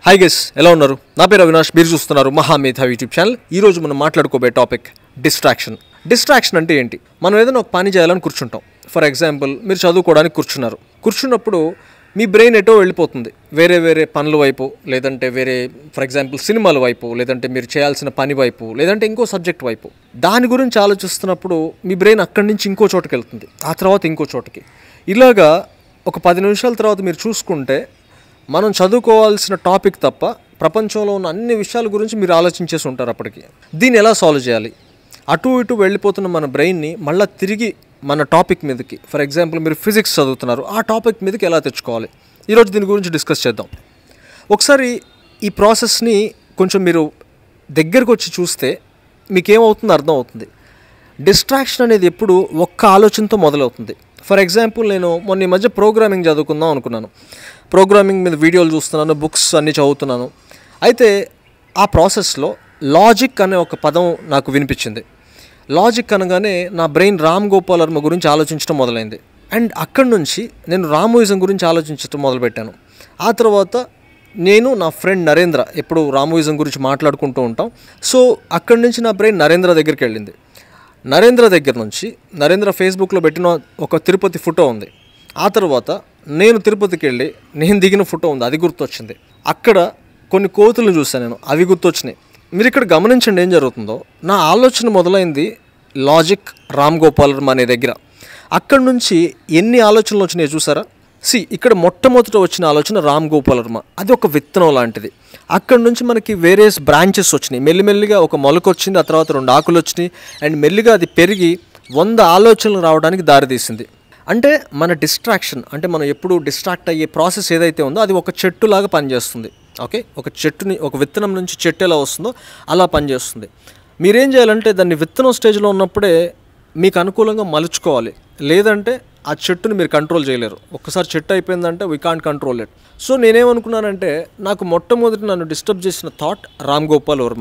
Hi guys, ఎలా ఉన్నారు? నా పేరు అవినాష్, మీరు చూస్తున్నారు మహామేధావి యూట్యూబ్ ఛానల్. ఈరోజు మనం మాట్లాడుకోబోయే టాపిక్ డిస్ట్రాక్షన్ అంటే ఏంటి? మనం ఏదైనా ఒక పని చేయాలని కూర్చుంటాం. ఫర్ ఎగ్జాంపుల్, మీరు చదువుకోవడానికి కూర్చున్నప్పుడు మీ బ్రెయిన్ ఎటో వెళ్ళిపోతుంది, వేరే పనుల వైపు, లేదంటే ఫర్ ఎగ్జాంపుల్ సినిమాల వైపు, లేదంటే మీరు చేయాల్సిన పని వైపు, లేదంటే ఇంకో సబ్జెక్ట్ వైపు. దాని గురించి ఆలోచిస్తున్నప్పుడు మీ బ్రెయిన్ అక్కడి నుంచి ఇంకో చోటుకి వెళ్తుంది, ఆ తర్వాత ఇంకో చోటుకి. ఇలాగా ఒక 10 నిమిషాల తర్వాత మీరు చూసుకుంటే మనం చదువుకోవాల్సిన టాపిక్ తప్ప ప్రపంచంలో ఉన్న అన్ని విషయాల గురించి మీరు ఆలోచించేసి ఉంటారు. అప్పటికి దీన్ని ఎలా సాల్వ్ చేయాలి? అటు ఇటు వెళ్ళిపోతున్న మన బ్రెయిన్ని మళ్ళీ తిరిగి మన టాపిక్ మీదకి, ఫర్ ఎగ్జాంపుల్ మీరు ఫిజిక్స్ చదువుతున్నారు, ఆ టాపిక్ మీదకి ఎలా తెచ్చుకోవాలి? ఈరోజు దీని గురించి డిస్కస్ చేద్దాం. ఒకసారి ఈ ప్రాసెస్ని కొంచెం మీరు దగ్గరకు వచ్చి చూస్తే మీకేమవుతుందో అర్థం అవుతుంది. డిస్ట్రాక్షన్ అనేది ఎప్పుడు ఒక్క ఆలోచనతో మొదలవుతుంది. ఫర్ ఎగ్జాంపుల్, నేను మొన్న ఈ మధ్య ప్రోగ్రామింగ్ చదువుకుందాం అనుకున్నాను. ప్రోగ్రామింగ్ మీద వీడియోలు చూస్తున్నాను, బుక్స్ అన్నీ చదువుతున్నాను. అయితే ఆ ప్రాసెస్లో లాజిక్ అనే ఒక పదం నాకు వినిపించింది. లాజిక్ అనగానే నా బ్రెయిన్ రామ్ గోపాల్ వర్మ గురించి ఆలోచించడం మొదలైంది. అండ్ అక్కడి నుంచి నేను రామోయిజం గురించి ఆలోచించడం మొదలుపెట్టాను. ఆ తర్వాత నేను నా ఫ్రెండ్ నరేంద్ర ఎప్పుడు రామోయిజం గురించి మాట్లాడుకుంటూ ఉంటాం. సో అక్కడి నుంచి నా బ్రెయిన్ నరేంద్ర దగ్గరికి వెళ్ళింది. నరేంద్ర దగ్గర నుంచి నరేంద్ర ఫేస్బుక్లో పెట్టిన ఒక తిరుపతి ఫోటో ఉంది. ఆ తర్వాత నేను తిరుపతికి వెళ్ళి నేను దిగిన ఫోటో ఉంది, అది గుర్తొచ్చింది. అక్కడ కొన్ని కోతులను చూశాను నేను, అవి గుర్తొచ్చినాయి. మీరు ఇక్కడ గమనించండి ఏం జరుగుతుందో. నా ఆలోచన మొదలైంది లాజిక్ రామ్ గోపాల్ వర్మ అనే దగ్గర. అక్కడి నుంచి ఎన్ని ఆలోచనలు వచ్చినాయో చూసారా? ఇక్కడ మొట్టమొదట వచ్చిన ఆలోచన రామ్ గోపాల్ వర్మ, అది ఒక విత్తనం లాంటిది. అక్కడ నుంచి మనకి వేరియస్ బ్రాంచెస్ వచ్చినాయి. మెల్లిమెల్లిగా ఒక మొలక వచ్చింది, ఆ తర్వాత 2 ఆకులు వచ్చినాయి. అండ్ మెల్లిగా అది పెరిగి 100 ఆలోచనలు రావడానికి దారితీసింది. అంటే మన డిస్ట్రాక్షన్, అంటే మనం ఎప్పుడు డిస్ట్రాక్ట్ అయ్యే ప్రాసెస్ ఏదైతే ఉందో అది ఒక చెట్టులాగా పనిచేస్తుంది. ఓకే, ఒక విత్తనం నుంచి చెట్టు ఎలా వస్తుందో అలా పనిచేస్తుంది. మీరేం చేయాలంటే దాన్ని విత్తనం స్టేజ్లో ఉన్నప్పుడే మీకు అనుకూలంగా మలుచుకోవాలి, లేదంటే ఆ చెట్టుని మీరు కంట్రోల్ చేయలేరు. ఒక్కసారి చెట్టు అయిపోయిందంటే we can't control it. So నేనేమనుకున్నానంటే, నాకు మొట్టమొదటి నన్ను డిస్టర్బ్ చేసిన థాట్ రామ్ గోపాల్ వర్మ.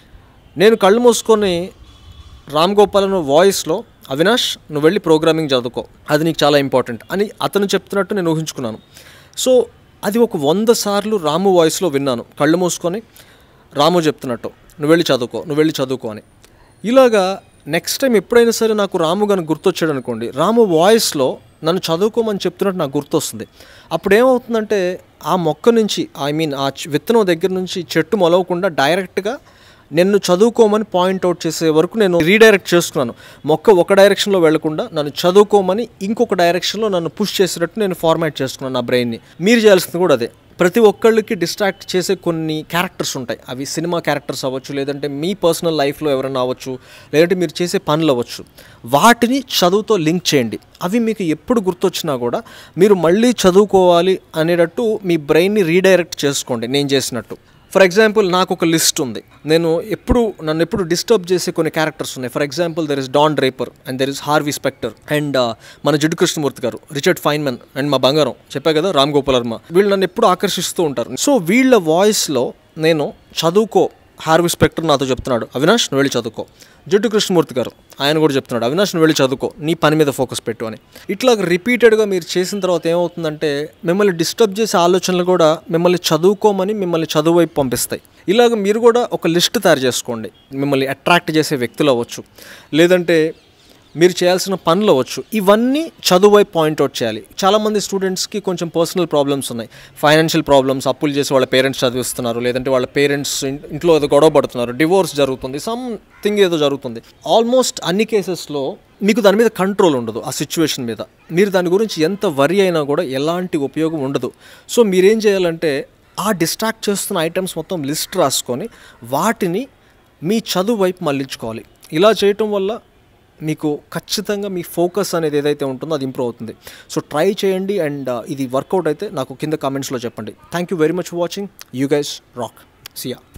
నేను కళ్ళు మూసుకొని రామ్ గోపాల్ వర్మ వాయిస్లో, అవినాష్ నువ్వు వెళ్ళి ప్రోగ్రామింగ్ చదువుకో, అది నీకు చాలా ఇంపార్టెంట్ అని అతను చెప్తున్నట్టు నేను ఊహించుకున్నాను. సో అది ఒక 100 సార్లు రాము వాయిస్లో విన్నాను, కళ్ళు మూసుకొని రాము చెప్తున్నట్టు నువ్వు వెళ్ళి చదువుకో అని. ఇలాగా నెక్స్ట్ టైం ఎప్పుడైనా సరే నాకు రాము కనుక గుర్తొచ్చాడు అనుకోండి, రాము వాయిస్లో నన్ను చదువుకోమని చెప్తున్నట్టు నాకు గుర్తొస్తుంది. అప్పుడు ఏమవుతుందంటే ఆ మొక్క నుంచి, ఆ విత్తనం దగ్గర నుంచి చెట్టు మొలవకుండా డైరెక్ట్గా నన్ను చదువుకోమని పాయింట్అవుట్ చేసే వరకు నేను రీడైరెక్ట్ చేసుకున్నాను. మొక్క ఒక డైరెక్షన్లో వెళ్లకుండా నన్ను చదువుకోమని ఇంకొక డైరెక్షన్లో నన్ను పుష్ చేసేటట్టు నేను ఫార్మాట్ చేసుకున్నాను నా బ్రెయిన్ని. మీరు చేయాల్సింది కూడా అదే. ప్రతి ఒక్కళ్ళకి డిస్ట్రాక్ట్ చేసే కొన్ని క్యారెక్టర్స్ ఉంటాయి. అవి సినిమా క్యారెక్టర్స్ అవ్వచ్చు, లేదంటే మీ పర్సనల్ లైఫ్లో ఎవరైనా అవ్వచ్చు, లేదంటే మీరు చేసే పనులు అవ్వచ్చు. వాటిని చదువుతో లింక్ చేయండి. అవి మీకు ఎప్పుడు గుర్తొచ్చినా కూడా మీరు మళ్ళీ చదువుకోవాలి అనేటట్టు మీ బ్రెయిన్ని రీడైరెక్ట్ చేసుకోండి నేను చేసినట్టు. ఫర్ ఎగ్జాంపుల్, నాకు ఒక లిస్ట్ ఉంది. నన్ను ఎప్పుడు డిస్టర్బ్ చేసే కొన్ని క్యారెక్టర్స్ ఉన్నాయి. For example, there is Don Draper and there is Harvey Specter and మన జిడ్డు కృష్ణమూర్తి గారు, రిచర్డ్ ఫైన్మన్ అండ్ మా బంగారం చెప్పా కదా రామ్ గోపాల్ వర్మ. వీళ్ళు నన్ను ఎప్పుడు ఆకర్షిస్తూ ఉంటారు. సో వీళ్ళ వాయిస్లో నేను చదువుకో, హార్వీ స్పెక్టర్ నాతో చెప్తున్నాడు అవినాష్ నువ్వు వెళ్ళి చదువుకో. జిడ్డు కృష్ణమూర్తి గారు ఆయన కూడా చెప్తున్నాడు అవినాష్ నువ్వు వెళ్ళి చదువుకో, నీ పని మీద ఫోకస్ పెట్టు అని. ఇట్లా రిపీటెడ్గా మీరు చేసిన తర్వాత ఏమవుతుందంటే మిమ్మల్ని డిస్టర్బ్ చేసే ఆలోచనలు కూడా మిమ్మల్ని చదువుకోమని మిమ్మల్ని చదువు వైపు పంపిస్తాయి. ఇలాగ మీరు కూడా ఒక లిస్ట్ తయారు చేసుకోండి. మిమ్మల్ని అట్రాక్ట్ చేసే వ్యక్తులు అవ్వచ్చు, లేదంటే మీరు చేయాల్సిన పనులు అవ్వచ్చు. ఇవన్నీ చదువు వైపు పాయింట్అవుట్ చేయాలి. చాలామంది స్టూడెంట్స్కి కొంచెం పర్సనల్ ప్రాబ్లమ్స్ ఉన్నాయి. ఫైనాన్షియల్ ప్రాబ్లమ్స్, అప్పులు చేసి వాళ్ళ పేరెంట్స్ చదివిస్తున్నారు, లేదంటే వాళ్ళ పేరెంట్స్ ఇంట్లో ఏదో గొడవ పడుతున్నారు, డివోర్స్ జరుగుతుంది, సంథింగ్ ఏదో జరుగుతుంది. ఆల్మోస్ట్ అన్ని కేసెస్లో మీకు దాని మీద కంట్రోల్ ఉండదు, ఆ సిచ్యువేషన్ మీద. మీరు దాని గురించి ఎంత వరి అయినా కూడా ఎలాంటి ఉపయోగం ఉండదు. సో మీరేం చేయాలంటే ఆ డిస్ట్రాక్ట్ చేస్తున్న ఐటమ్స్ మొత్తం లిస్ట్ రాసుకొని వాటిని మీ చదువు వైపు మళ్ళించుకోవాలి. ఇలా చేయటం వల్ల మీకు ఖచ్చితంగా మీ ఫోకస్ అనేది ఏదైతే ఉంటుందో అది ఇంప్రూవ్ అవుతుంది. సో ట్రై చేయండి. అండ్ ఇది వర్కౌట్ అయితే నాకు కింద కామెంట్స్లో చెప్పండి. Thank you very much for watching. You guys rock. See yeah.